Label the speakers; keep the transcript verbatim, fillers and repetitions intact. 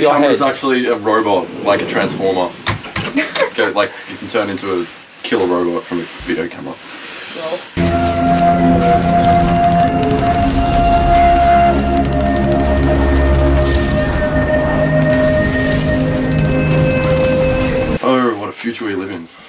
Speaker 1: your
Speaker 2: camera
Speaker 1: head.
Speaker 2: is actually a robot, like a transformer. Okay, like you can turn into a killer robot from a video camera. Oh, what a future we live in.